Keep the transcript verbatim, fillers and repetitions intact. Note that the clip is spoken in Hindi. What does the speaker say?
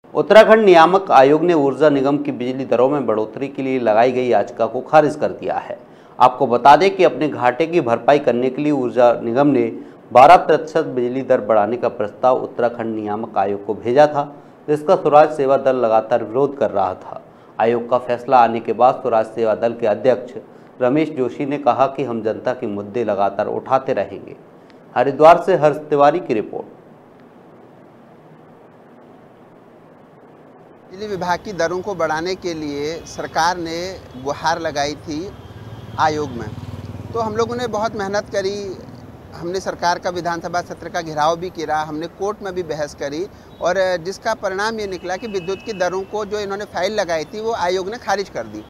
उत्तराखंड नियामक आयोग ने ऊर्जा निगम की बिजली दरों में बढ़ोतरी के लिए लगाई गई याचिका को खारिज कर दिया है। आपको बता दें कि अपने घाटे की भरपाई करने के लिए ऊर्जा निगम ने बारह प्रतिशत बिजली दर बढ़ाने का प्रस्ताव उत्तराखंड नियामक आयोग को भेजा था, जिसका स्वराज सेवा दल लगातार विरोध कर रहा था। आयोग का फैसला आने के बाद स्वराज सेवा दल के अध्यक्ष रमेश जोशी ने कहा कि हम जनता के मुद्दे लगातार उठाते रहेंगे। हरिद्वार से हर्ष तिवारी की रिपोर्ट। बिजली विभाग की दरों को बढ़ाने के लिए सरकार ने गुहार लगाई थी आयोग में, तो हम लोगों ने बहुत मेहनत करी। हमने सरकार का विधानसभा सत्र का घेराव भी किया, हमने कोर्ट में भी बहस करी और जिसका परिणाम ये निकला कि विद्युत की दरों को जो इन्होंने फाइल लगाई थी वो आयोग ने खारिज कर दी।